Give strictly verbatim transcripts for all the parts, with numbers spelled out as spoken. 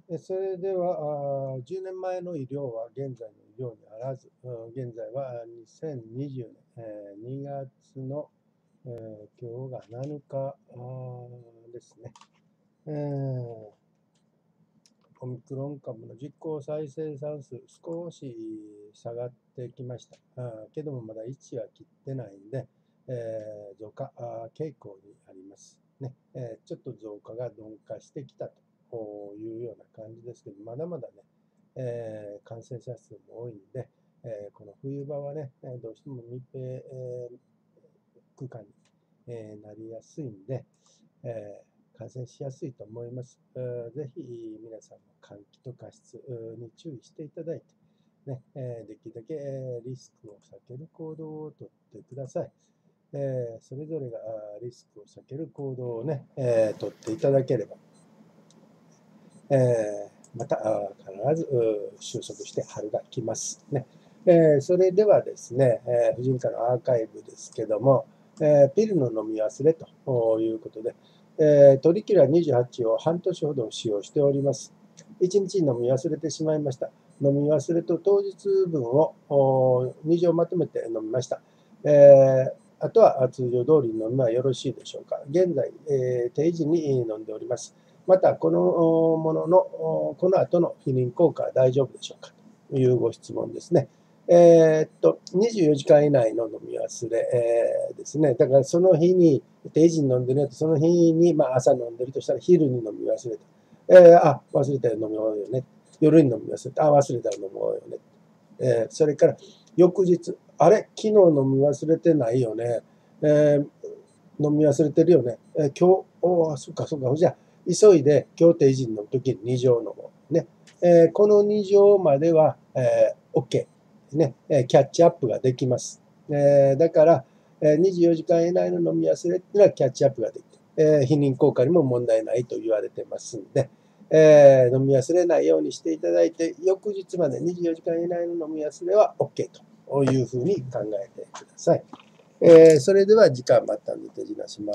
えそれでは、あじゅうねんまえの医療は現在の医療にあらず、うん、現在はにせんにじゅうねん、えーにがつの、えー今日がなのかあーですね、えーオミクロン株の実効再生産数、少し下がってきました。あけども、まだいちは切ってないんで、えー増加あ傾向にあります、ねえー。ちょっと増加が鈍化してきたというような感じですけど、まだまだね、えー感染者数も多いんで、えーこの冬場はね、どうしても密閉、えー空間に、えーなりやすいんで、えー感染しやすいと思います。ぜひ皆さんも換気と加湿に注意していただいて、ね、えーできるだけリスクを避ける行動をとってください。えーそれぞれがリスクを避ける行動をね、えー、とっていただければ、えーまた必ず収束して春が来ますね。えーそれではですね、えー婦人科のアーカイブですけども、えーピルの飲み忘れということで、えートリキュラにじゅうはちを半年ほど使用しております。いちにちに飲み忘れてしまいました。飲み忘れと当日分をに錠まとめて飲みました。えーあとは通常通りに飲めばよろしいでしょうか。現在、えー定時に飲んでおります。また、このものの、この後の避妊効果は大丈夫でしょうかというご質問ですね。えーっと、にじゅうよじかん以内の飲み忘れ、えーですね。だからその日に、定時に飲んでるやつ、その日に、まあ、朝飲んでるとしたら昼に飲み忘れた。えー、あ、忘れたら飲み終わるよね。夜に飲み忘れた。あ、忘れたら飲み終わるよね。えー、それから、翌日、あれ、昨日飲み忘れてないよね。えー、飲み忘れてるよね。えー、今日、おー、そっかそっか。じゃあ、急いで、今日定時の時にに錠飲もう。ね。えー、このに錠までは、えー、OK。ね。えー、キャッチアップができます。えー、だから、えー、にじゅうよじかん以内の飲み忘れっていうのはキャッチアップができる。えー、避妊効果にも問題ないと言われてますんで、えー、飲み忘れないようにしていただいて、翌日までにじゅうよじかん以内の飲み忘れは OK というふうに考えてください。えー、それでは時間まったんで手品します。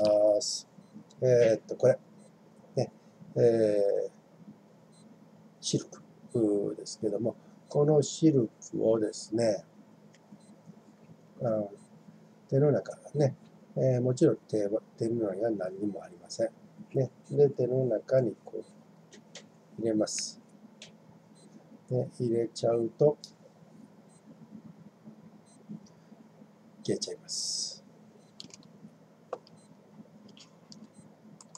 えー、っと、これ、ね、えー、シルクですけども、このシルクをですね、うん、手の中ね、えー、もちろん 手, 手の中には何にもありません。ね、で、手の中にこう入れます。ね、入れちゃうと消えちゃいます。